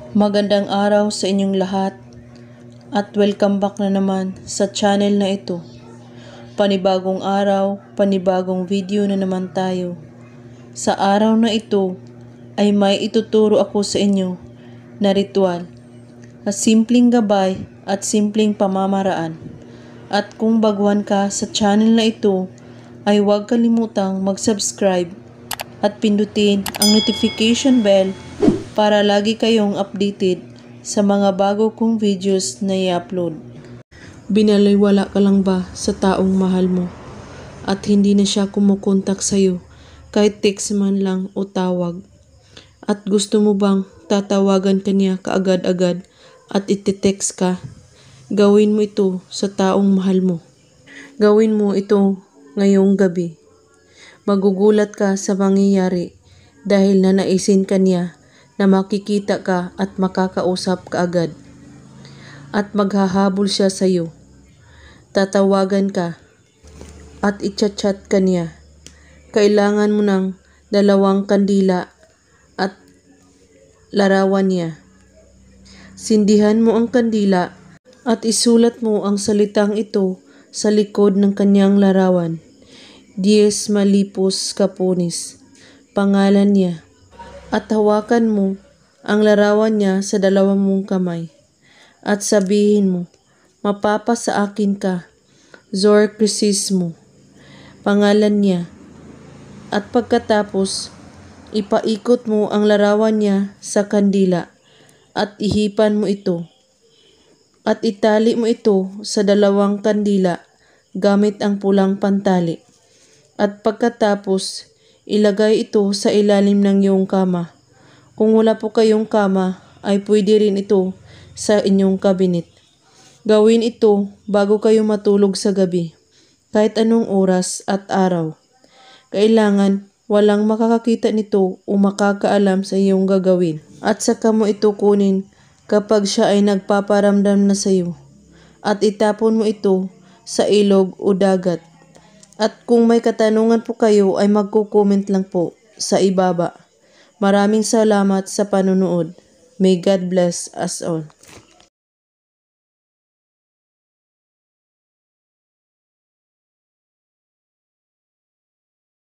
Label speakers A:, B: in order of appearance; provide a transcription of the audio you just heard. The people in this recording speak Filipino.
A: Magandang araw sa inyong lahat at welcome back na naman sa channel na ito. Panibagong araw, panibagong video na naman tayo. Sa araw na ito ay may ituturo ako sa inyo na ritual, na simpleng gabay at simpleng pamamaraan. At kung baguhan ka sa channel na ito ay huwag kalimutang mag-subscribe at pindutin ang notification bell para lagi kayong updated sa mga bago kong videos na i-upload. Binaliwala ka lang ba sa taong mahal mo at hindi na siya kumukontak sa'yo kahit text man lang o tawag? At gusto mo bang tatawagan ka niya kaagad-agad at iti-text ka? Gawin mo ito sa taong mahal mo. Gawin mo ito ngayong gabi. Magugulat ka sa mangyayari dahil nanaisin ka niya na makikita ka at makakausap ka agad. At maghahabol siya sa iyo. Tatawagan ka at i-chat ka niya. Kailangan mo ng 2 kandila at larawan niya. Sindihan mo ang kandila at isulat mo ang salitang ito sa likod ng kanyang larawan. Diez Malipos Capones, pangalan niya. At hawakan mo ang larawan niya sa 2 mong kamay. At sabihin mo, mapapa sa akin ka, Zor Crisismo, pangalan niya. At pagkatapos, ipaikot mo ang larawan niya sa kandila at ihipan mo ito. At itali mo ito sa 2 kandila gamit ang pulang pantali. At pagkatapos, ilagay ito sa ilalim ng iyong kama. Kung wala po kayong kama, ay pwede rin ito sa inyong kabinet. Gawin ito bago kayo matulog sa gabi, kahit anong oras at araw. Kailangan walang makakakita nito o makakaalam sa iyong gagawin. At saka mo ito kunin kapag siya ay nagpaparamdam na sa iyo. At itapon mo ito sa ilog o dagat. At kung may katanungan po kayo ay magko-comment lang po sa ibaba. Maraming salamat sa panonood. May God bless us all.